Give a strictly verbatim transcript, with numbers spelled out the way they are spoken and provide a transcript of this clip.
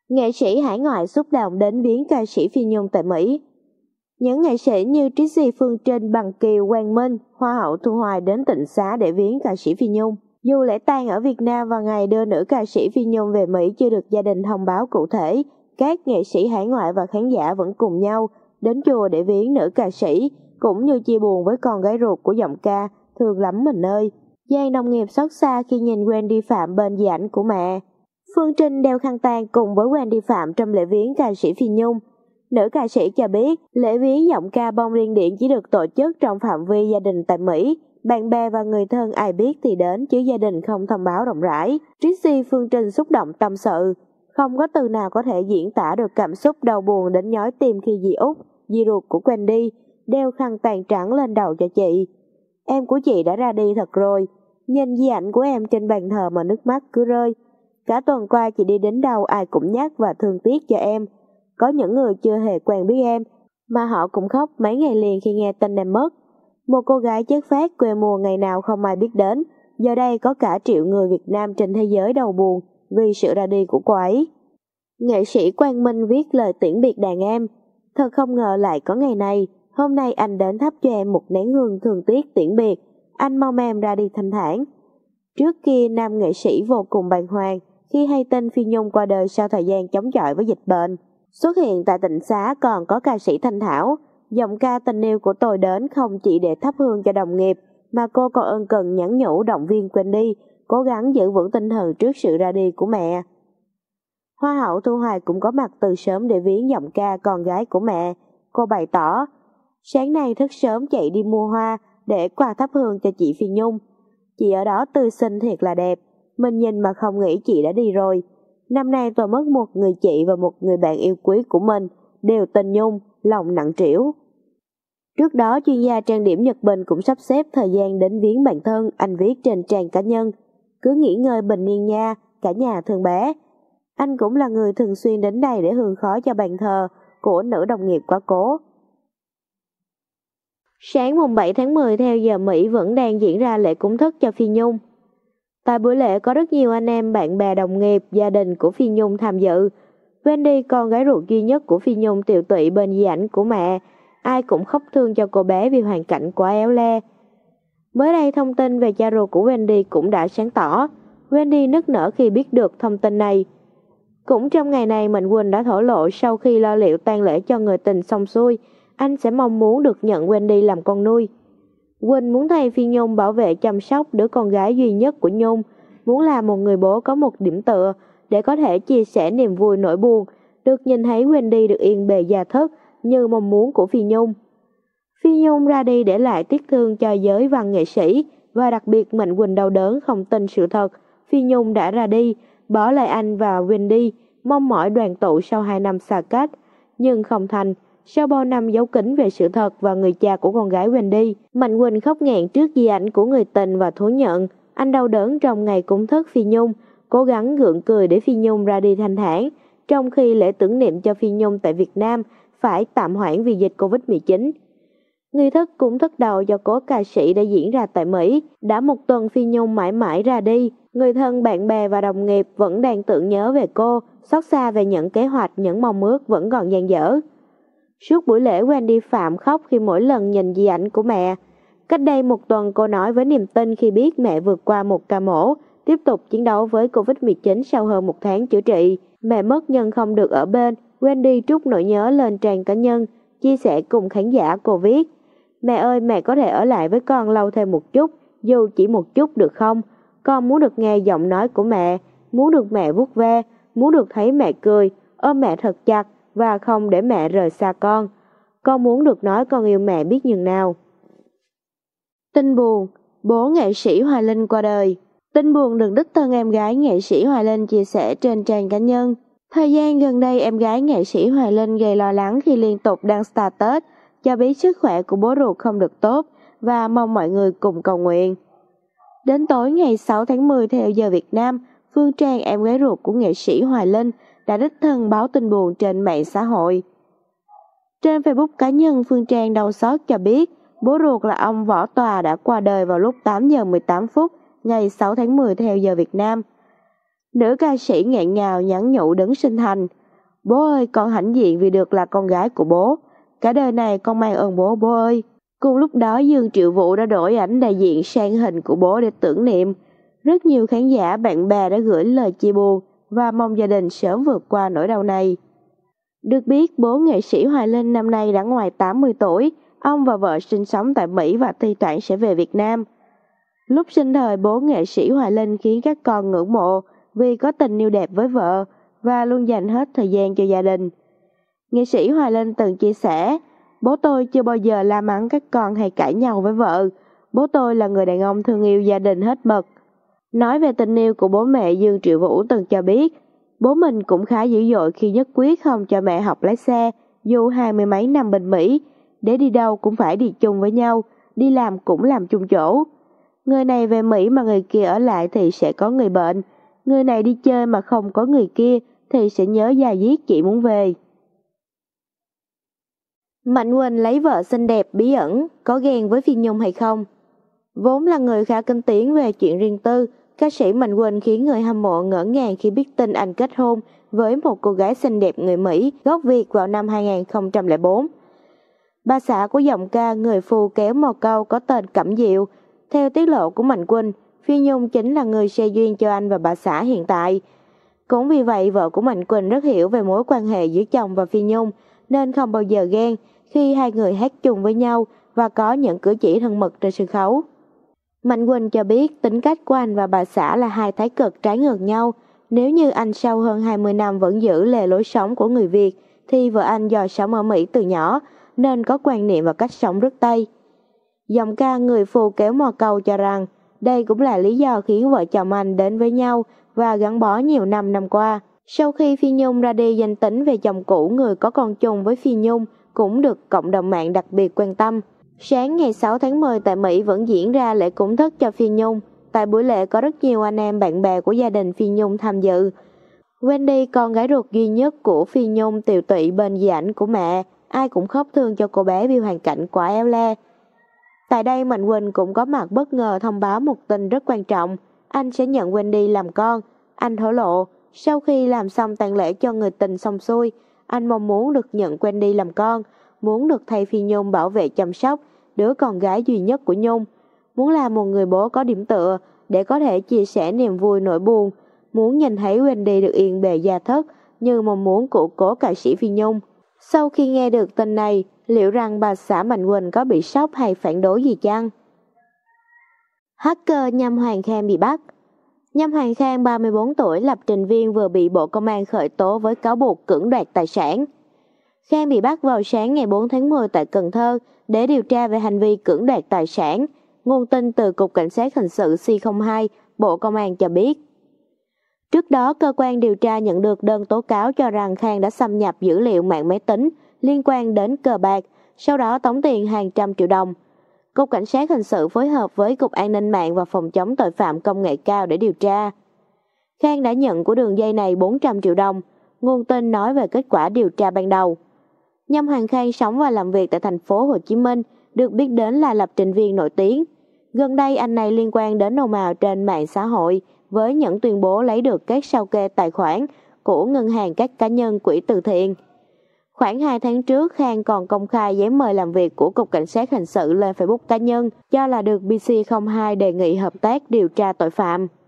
Nghệ sĩ hải ngoại xúc động đến viếng ca sĩ Phi Nhung tại Mỹ. Những nghệ sĩ như Tracy Phương Trinh, Bằng Kiều, Quang Minh, Hoa hậu Thu Hoài đến Tịnh Xá để viếng ca sĩ Phi Nhung. Dù lễ tang ở Việt Nam và ngày đưa nữ ca sĩ Phi Nhung về Mỹ chưa được gia đình thông báo cụ thể, các nghệ sĩ hải ngoại và khán giả vẫn cùng nhau đến chùa để viếng nữ ca sĩ, cũng như chia buồn với con gái ruột của giọng ca Thương Lắm Mình Ơi. Giang đồng nghiệp xót xa khi nhìn Wendy Phạm bên di ảnh của mẹ. Phương Trinh đeo khăn tang cùng với Wendy Phạm trong lễ viếng ca sĩ Phi Nhung. Nữ ca sĩ cho biết lễ viếng giọng ca Bông Điên Điển chỉ được tổ chức trong phạm vi gia đình tại Mỹ. Bạn bè và người thân ai biết thì đến, chứ gia đình không thông báo rộng rãi. Tracy Phương Trinh xúc động tâm sự. Không có từ nào có thể diễn tả được cảm xúc đau buồn đến nhói tim khi dì Út, dì ruột của Wendy, đeo khăn tang trắng lên đầu cho chị. Em của chị đã ra đi thật rồi. Nhìn di ảnh của em trên bàn thờ mà nước mắt cứ rơi. Cả tuần qua chị đi đến đâu ai cũng nhắc và thương tiếc cho em. Có những người chưa hề quen biết em, mà họ cũng khóc mấy ngày liền khi nghe tin em mất. Một cô gái chất phác quê mùa ngày nào không ai biết đến, giờ đây có cả triệu người Việt Nam trên thế giới đau buồn vì sự ra đi của cô ấy. Nghệ sĩ Quang Minh viết lời tiễn biệt đàn em. Thật không ngờ lại có ngày này, hôm nay anh đến thắp cho em một nén hương thương tiếc tiễn biệt. Anh mong em ra đi thanh thản. Trước kia nam nghệ sĩ vô cùng bàng hoàng khi hay tin Phi Nhung qua đời sau thời gian chống chọi với dịch bệnh. Xuất hiện tại Tịnh Xá còn có ca sĩ Thanh Thảo. Giọng ca Tình Yêu Của Tôi đến không chỉ để thắp hương cho đồng nghiệp, mà cô còn ân cần nhắn nhủ động viên Wendy cố gắng giữ vững tinh thần trước sự ra đi của mẹ. Hoa hậu Thu Hoài cũng có mặt từ sớm để viếng giọng ca con gái của mẹ. Cô bày tỏ, sáng nay thức sớm chạy đi mua hoa để quà thắp hương cho chị Phi Nhung. Chị ở đó tươi xinh thiệt là đẹp, mình nhìn mà không nghĩ chị đã đi rồi. Năm nay tôi mất một người chị và một người bạn yêu quý của mình, đều tên Nhung, lòng nặng trĩu. Trước đó, chuyên gia trang điểm Nhật Bình cũng sắp xếp thời gian đến viếng bản thân, anh viết trên trang cá nhân. Cứ nghỉ ngơi bình yên nha, cả nhà thương bé. Anh cũng là người thường xuyên đến đây để hương khói cho bàn thờ của nữ đồng nghiệp quá cố. Sáng mùng bảy tháng mười theo giờ Mỹ vẫn đang diễn ra lễ cúng thất cho Phi Nhung. Tại buổi lễ có rất nhiều anh em, bạn bè, đồng nghiệp, gia đình của Phi Nhung tham dự. Wendy, con gái ruột duy nhất của Phi Nhung, tiều tụy bên di ảnh của mẹ. Ai cũng khóc thương cho cô bé vì hoàn cảnh quá éo le. Mới đây, thông tin về cha ruột của Wendy cũng đã sáng tỏ. Wendy nức nở khi biết được thông tin này. Cũng trong ngày này, Mạnh Quỳnh đã thổ lộ sau khi lo liệu tang lễ cho người tình xong xuôi, anh sẽ mong muốn được nhận Wendy làm con nuôi. Quỳnh muốn thay Phi Nhung bảo vệ chăm sóc đứa con gái duy nhất của Nhung, muốn là một người bố có một điểm tựa để có thể chia sẻ niềm vui nỗi buồn, được nhìn thấy Wendy được yên bề gia thất như mong muốn của Phi Nhung. Phi Nhung ra đi để lại tiếc thương cho giới văn nghệ sĩ, và đặc biệt Mạnh Quỳnh đau đớn không tin sự thật Phi Nhung đã ra đi, bỏ lại anh và Wendy, mong mỏi đoàn tụ sau hai năm xa cách, nhưng không thành. Sau bao năm giấu kín về sự thật và người cha của con gái Wendy, Mạnh Quỳnh khóc nghẹn trước di ảnh của người tình và thú nhận anh đau đớn trong ngày cúng thất Phi Nhung, cố gắng gượng cười để Phi Nhung ra đi thanh thản, trong khi lễ tưởng niệm cho Phi Nhung tại Việt Nam phải tạm hoãn vì dịch covid mười chín. Nghi thức cúng thất đầu do cố ca sĩ đã diễn ra tại Mỹ. Đã một tuần Phi Nhung mãi mãi ra đi, người thân, bạn bè và đồng nghiệp vẫn đang tưởng nhớ về cô, xót xa về những kế hoạch, những mong ước vẫn còn dang dở. Suốt buổi lễ, Wendy Phạm khóc khi mỗi lần nhìn di ảnh của mẹ. Cách đây một tuần, cô nói với niềm tin khi biết mẹ vượt qua một ca mổ, tiếp tục chiến đấu với covid mười chín sau hơn một tháng chữa trị. Mẹ mất nhưng không được ở bên, Wendy trút nỗi nhớ lên trang cá nhân, chia sẻ cùng khán giả. Cô viết, mẹ ơi, mẹ có thể ở lại với con lâu thêm một chút, dù chỉ một chút được không? Con muốn được nghe giọng nói của mẹ, muốn được mẹ vuốt ve, muốn được thấy mẹ cười, ôm mẹ thật chặt và không để mẹ rời xa con. Con muốn được nói con yêu mẹ biết nhường nào. Tin buồn, bố nghệ sĩ Hoài Linh qua đời. Tin buồn được đích thân em gái nghệ sĩ Hoài Linh chia sẻ trên trang cá nhân. Thời gian gần đây, em gái nghệ sĩ Hoài Linh gây lo lắng khi liên tục đăng status cho biết sức khỏe của bố ruột không được tốt và mong mọi người cùng cầu nguyện. Đến tối ngày sáu tháng mười theo giờ Việt Nam, Phương Trang, em gái ruột của nghệ sĩ Hoài Linh, đã đích thân báo tin buồn trên mạng xã hội. Trên Facebook cá nhân, Phương Trang đau xót cho biết bố ruột là ông Võ Tòa đã qua đời vào lúc tám giờ mười tám phút ngày sáu tháng mười theo giờ Việt Nam. Nữ ca sĩ nghẹn ngào nhắn nhủ đấng sinh thành, Bố ơi, con hãnh diện vì được là con gái của bố. Cả đời này con mang ơn bố, bố ơi. Cùng lúc đó Dương Triệu Vũ đã đổi ảnh đại diện sang hình của bố để tưởng niệm. Rất nhiều khán giả bạn bè đã gửi lời chia buồn và mong gia đình sớm vượt qua nỗi đau này. Được biết, bố nghệ sĩ Hoài Linh năm nay đã ngoài tám mươi tuổi. Ông và vợ sinh sống tại Mỹ và thi thoảng sẽ về Việt Nam. Lúc sinh thời, bố nghệ sĩ Hoài Linh khiến các con ngưỡng mộ vì có tình yêu đẹp với vợ và luôn dành hết thời gian cho gia đình. Nghệ sĩ Hoài Linh từng chia sẻ, bố tôi chưa bao giờ la mắng các con hay cãi nhau với vợ. Bố tôi là người đàn ông thương yêu gia đình hết mực. Nói về tình yêu của bố mẹ, Dương Triệu Vũ từng cho biết, bố mình cũng khá dữ dội khi nhất quyết không cho mẹ học lái xe, dù hai mươi mấy năm bên Mỹ, để đi đâu cũng phải đi chung với nhau, đi làm cũng làm chung chỗ. Người này về Mỹ mà người kia ở lại thì sẽ có người bệnh, người này đi chơi mà không có người kia thì sẽ nhớ da diết chỉ muốn về. Mạnh Quỳnh lấy vợ xinh đẹp bí ẩn, có ghen với Phi Nhung hay không? Vốn là người khá kinh tiếng về chuyện riêng tư, ca sĩ Mạnh Quỳnh khiến người hâm mộ ngỡ ngàng khi biết tin anh kết hôn với một cô gái xinh đẹp người Mỹ gốc Việt vào năm hai nghìn không trăm lẻ bốn. Bà xã của giọng ca người phù kéo mò câu có tên Cẩm Diệu. Theo tiết lộ của Mạnh Quỳnh, Phi Nhung chính là người xe duyên cho anh và bà xã hiện tại. Cũng vì vậy, vợ của Mạnh Quỳnh rất hiểu về mối quan hệ giữa chồng và Phi Nhung, nên không bao giờ ghen khi hai người hát chung với nhau và có những cử chỉ thân mật trên sân khấu. Mạnh Quỳnh cho biết tính cách của anh và bà xã là hai thái cực trái ngược nhau. Nếu như anh sau hơn hai mươi năm vẫn giữ lề lối sống của người Việt, thì vợ anh do sống ở Mỹ từ nhỏ nên có quan niệm và cách sống rất Tây. Giọng ca người phù kéo mò câu cho rằng đây cũng là lý do khiến vợ chồng anh đến với nhau và gắn bó nhiều năm năm qua. Sau khi Phi Nhung ra đi, danh tính về chồng cũ người có con chung với Phi Nhung cũng được cộng đồng mạng đặc biệt quan tâm. Sáng ngày sáu tháng mười tại Mỹ vẫn diễn ra lễ cúng thất cho Phi Nhung. Tại buổi lễ có rất nhiều anh em bạn bè của gia đình Phi Nhung tham dự. Wendy, con gái ruột duy nhất của Phi Nhung, tiều tụy bên di ảnh của mẹ, ai cũng khóc thương cho cô bé vì hoàn cảnh quá éo le. Tại đây, Mạnh Quỳnh cũng có mặt bất ngờ thông báo một tin rất quan trọng. Anh sẽ nhận Wendy làm con. Anh thổ lộ, sau khi làm xong tang lễ cho người tình xong xuôi, anh mong muốn được nhận Wendy làm con, muốn được thầy Phi Nhung bảo vệ chăm sóc đứa con gái duy nhất của Nhung, muốn là một người bố có điểm tựa để có thể chia sẻ niềm vui nỗi buồn, muốn nhìn thấy Wendy được yên bề gia thất như mong muốn của cố ca sĩ Phi Nhung. Sau khi nghe được tin này, liệu rằng bà xã Mạnh Quỳnh có bị sốc hay phản đối gì chăng? Hacker Nhâm Hoàng Khang bị bắt. Nhâm Hoàng Khang, ba mươi bốn tuổi, lập trình viên vừa bị Bộ Công an khởi tố với cáo buộc cưỡng đoạt tài sản. Khang bị bắt vào sáng ngày bốn tháng mười tại Cần Thơ để điều tra về hành vi cưỡng đoạt tài sản. Nguồn tin từ Cục Cảnh sát Hình sự C không hai, Bộ Công an cho biết. Trước đó, cơ quan điều tra nhận được đơn tố cáo cho rằng Khang đã xâm nhập dữ liệu mạng máy tính liên quan đến cờ bạc, sau đó tống tiền hàng trăm triệu đồng. Cục Cảnh sát Hình sự phối hợp với Cục An ninh mạng và Phòng chống tội phạm công nghệ cao để điều tra. Khang đã nhận của đường dây này bốn trăm triệu đồng. Nguồn tin nói về kết quả điều tra ban đầu. Nhâm Hoàng Khang sống và làm việc tại thành phố Hồ Chí Minh, được biết đến là lập trình viên nổi tiếng. Gần đây anh này liên quan đến ồn ào trên mạng xã hội với những tuyên bố lấy được các sao kê tài khoản của ngân hàng các cá nhân, quỹ từ thiện. Khoảng hai tháng trước, Khang còn công khai giấy mời làm việc của Cục Cảnh sát Hình sự lên Facebook cá nhân, cho là được B C không hai đề nghị hợp tác điều tra tội phạm.